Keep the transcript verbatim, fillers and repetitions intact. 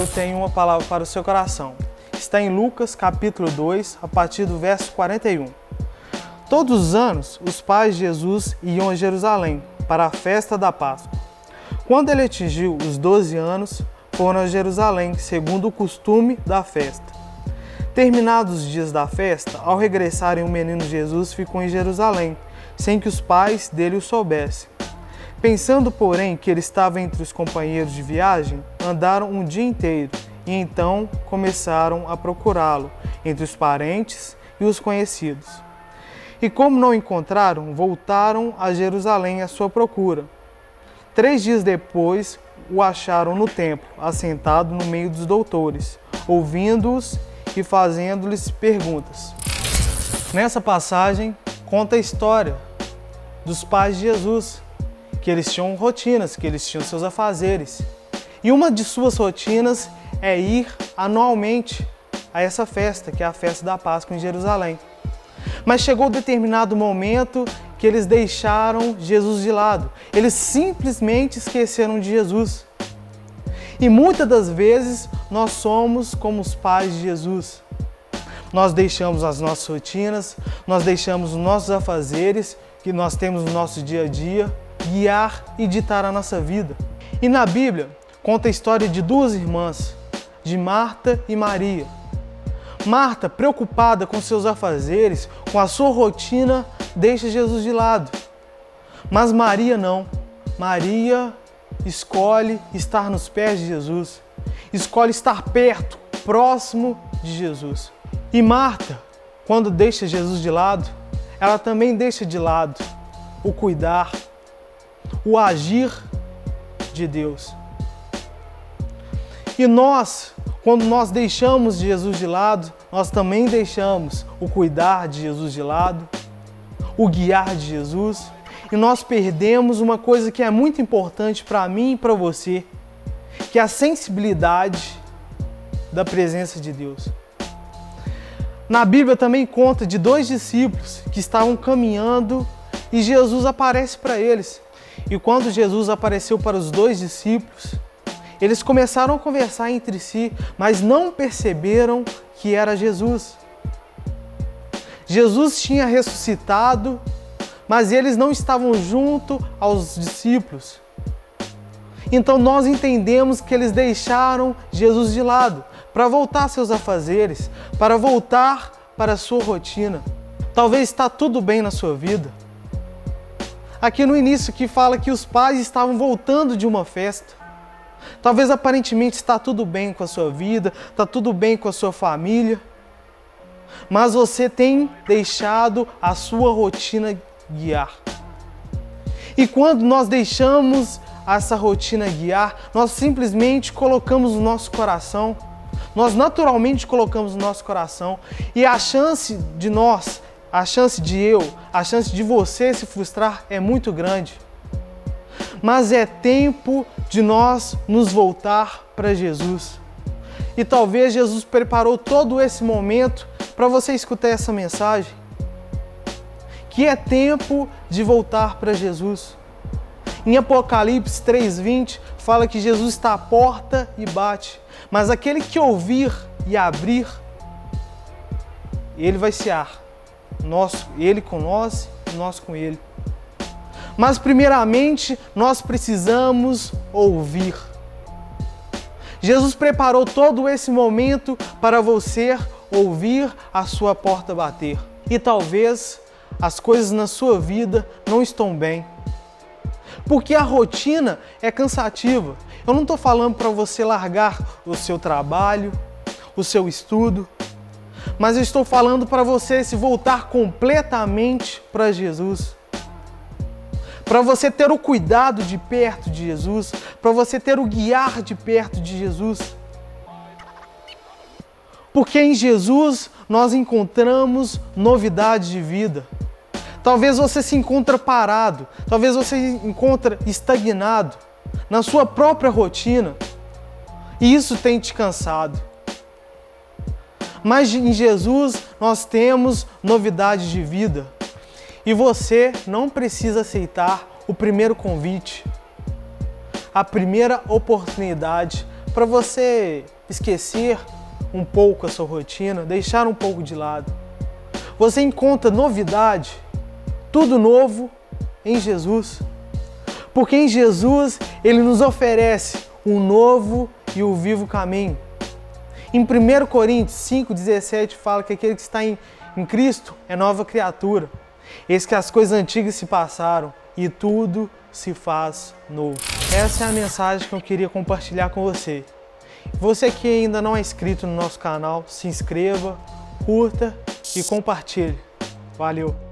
tenho uma palavra para o seu coração. Está em Lucas, capítulo dois, a partir do verso quarenta e um. Todos os anos, os pais de Jesus iam a Jerusalém para a festa da Páscoa. Quando ele atingiu os doze anos, foram a Jerusalém, segundo o costume da festa. Terminados os dias da festa, ao regressarem, o menino Jesus ficou em Jerusalém, sem que os pais dele o soubessem. Pensando, porém, que ele estava entre os companheiros de viagem, andaram um dia inteiro e então começaram a procurá-lo entre os parentes e os conhecidos. E como não o encontraram, voltaram a Jerusalém à sua procura. Três dias depois, o acharam no templo, assentado no meio dos doutores, ouvindo-os e fazendo-lhes perguntas. Nessa passagem, conta a história dos pais de Jesus, que eles tinham rotinas, que eles tinham seus afazeres. E uma de suas rotinas é ir anualmente a essa festa, que é a festa da Páscoa em Jerusalém. Mas chegou um determinado momento que eles deixaram Jesus de lado. Eles simplesmente esqueceram de Jesus. E muitas das vezes nós somos como os pais de Jesus. Nós deixamos as nossas rotinas, nós deixamos os nossos afazeres que nós temos no nosso dia a dia, guiar e ditar a nossa vida. E na Bíblia conta a história de duas irmãs, de Marta e Maria. Marta, preocupada com seus afazeres, com a sua rotina, deixa Jesus de lado. Mas Maria não. Maria escolhe estar nos pés de Jesus, escolhe estar perto, próximo de Jesus. E Marta, quando deixa Jesus de lado, ela também deixa de lado o cuidar, o agir de Deus. E nós, quando nós deixamos Jesus de lado, nós também deixamos o cuidar de Jesus de lado, o guiar de Jesus, e nós perdemos uma coisa que é muito importante para mim e para você, que é a sensibilidade da presença de Deus. Na Bíblia também conta de dois discípulos que estavam caminhando e Jesus aparece para eles. E quando Jesus apareceu para os dois discípulos, eles começaram a conversar entre si, mas não perceberam que era Jesus. Jesus tinha ressuscitado, mas eles não estavam junto aos discípulos. Então nós entendemos que eles deixaram Jesus de lado para voltar aos seus afazeres, para voltar para a sua rotina. Talvez está tudo bem na sua vida. Aqui no início que fala que os pais estavam voltando de uma festa. Talvez aparentemente está tudo bem com a sua vida, está tudo bem com a sua família, mas você tem deixado a sua rotina guiar. E quando nós deixamos essa rotina guiar, nós simplesmente colocamos no nosso coração, nós naturalmente colocamos no nosso coração, e a chance de nós, a chance de eu, a chance de você se frustrar é muito grande. Mas é tempo de nós nos voltar para Jesus. E talvez Jesus preparou todo esse momento para você escutar essa mensagem. Que é tempo de voltar para Jesus. Em Apocalipse três, vinte, fala que Jesus está à porta e bate. Mas aquele que ouvir e abrir, ele vai cear. Nós, ele com nós e nós com ele. Mas primeiramente nós precisamos ouvir. Jesus preparou todo esse momento para você ouvir a sua porta bater. E talvez as coisas na sua vida não estão bem. Porque a rotina é cansativa. Eu não estou falando para você largar o seu trabalho, o seu estudo, mas eu estou falando para você se voltar completamente para Jesus. Para você ter o cuidado de perto de Jesus, para você ter o guiar de perto de Jesus. Porque em Jesus nós encontramos novidade de vida. Talvez você se encontre parado, talvez você se encontre estagnado na sua própria rotina e isso tem te cansado. Mas em Jesus nós temos novidade de vida. E você não precisa aceitar o primeiro convite, a primeira oportunidade para você esquecer um pouco a sua rotina, deixar um pouco de lado. Você encontra novidade, tudo novo em Jesus. Porque em Jesus Ele nos oferece um novo e o vivo caminho. Em primeiro Coríntios cinco, dezessete fala que aquele que está em, em Cristo é nova criatura. Eis que as coisas antigas se passaram e tudo se faz novo. Essa é a mensagem que eu queria compartilhar com você. Você que ainda não é inscrito no nosso canal, se inscreva, curta e compartilhe. Valeu!